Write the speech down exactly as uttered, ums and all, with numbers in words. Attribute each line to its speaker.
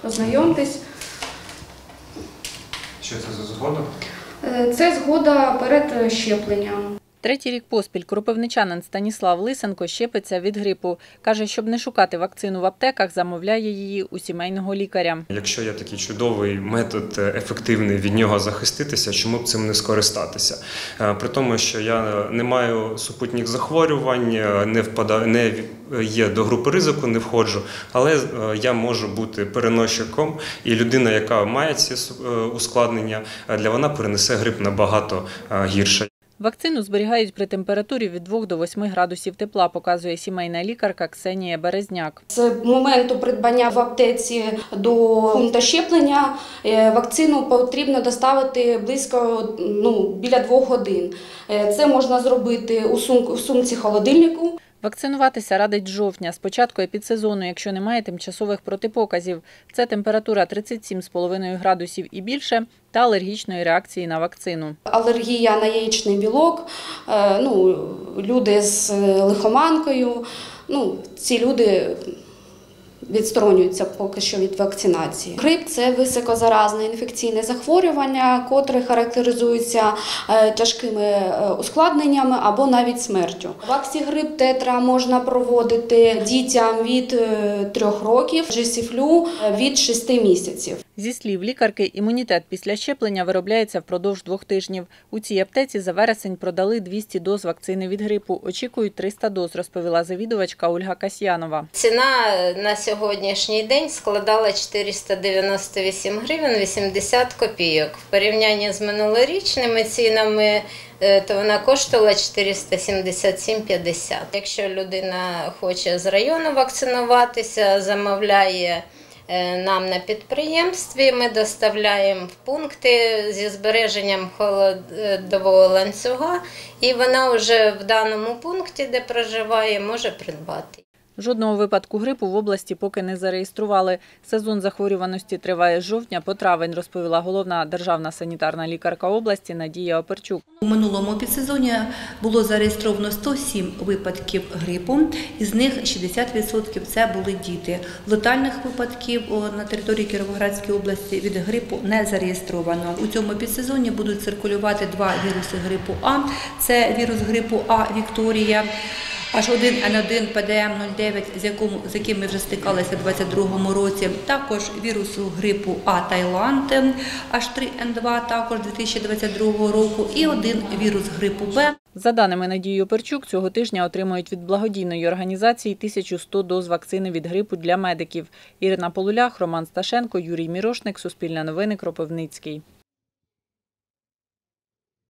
Speaker 1: ознайомтесь.
Speaker 2: Що це за згода?
Speaker 1: Це згода перед щепленням.
Speaker 3: Третій рік поспіль кропивничанин Станіслав Лисенко щепиться від грипу. Каже, щоб не шукати вакцину в аптеках, замовляє її у сімейного лікаря.
Speaker 2: Якщо є такий чудовий метод, ефективний від нього захиститися, чому б цим не скористатися? При тому, що я не маю супутніх захворювань, не впадаю, не є до групи ризику, не входжу, але я можу бути переносчиком, і людина, яка має ці ускладнення, для вона перенесе грип набагато гірше.
Speaker 3: Вакцину зберігають при температурі від двох до восьми градусів тепла, показує сімейна лікарка Ксенія Березняк.
Speaker 1: З моменту придбання в аптеці до пункту щеплення вакцину потрібно доставити близько ну, біля двох годин. Це можна зробити у, сум, у сумці холодильнику.
Speaker 3: Вакцинуватися радить з жовтня, з початку епідсезону, якщо немає тимчасових протипоказів. Це температура тридцять сім цілих п'ять десятих градусів і більше та алергічної реакції на вакцину.
Speaker 1: Алергія на яєчний білок, ну, люди з лихоманкою, ну, ці люди відсторонюються поки що від вакцинації. Грип – це високозаразне інфекційне захворювання, котре характеризується тяжкими ускладненнями або навіть смертю. Ваксігрип тетра можна проводити дітям від трьох років, жесіфлю від шести місяців.
Speaker 3: Зі слів лікарки, імунітет після щеплення виробляється впродовж двох тижнів. У цій аптеці за вересень продали двісті доз вакцини від грипу. Очікують триста доз, розповіла завідувачка Ольга Касьянова.
Speaker 4: Ціна на сьогоднішній день складала чотириста дев'яносто вісім гривень вісімдесят копійок. В порівнянні з минулорічними цінами то вона коштувала чотириста сімдесят сім п'ятдесят. Якщо людина хоче з району вакцинуватися, замовляє нам на підприємстві, ми доставляємо в пункти зі збереженням холодового ланцюга, і вона вже в даному пункті, де проживає, може придбати.
Speaker 3: Жодного випадку грипу в області поки не зареєстрували. Сезон захворюваності триває з жовтня по травень, розповіла головна державна санітарна лікарка області Надія Оперчук.
Speaker 5: У минулому підсезоні було зареєстровано сто сім випадків грипу, із них шістдесят відсотків це були діти. Летальних випадків на території Кіровоградської області від грипу не зареєстровано. У цьому підсезоні будуть циркулювати два віруси грипу А. Це вірус грипу А Вікторія, аш один ен один пе де ем нуль дев'ять, з яким, з яким ми вже стикалися у двадцять другому році, також вірусу грипу А Таїланд, аш три ен два, також дві тисячі двадцять другого року, і один вірус грипу Б.
Speaker 3: За даними Надії Оперчук, цього тижня отримують від благодійної організації тисячу сто доз вакцини від грипу для медиків. Ірина Полулях, Роман Сташенко, Юрій Мірошник, Суспільне новини, Кропивницький.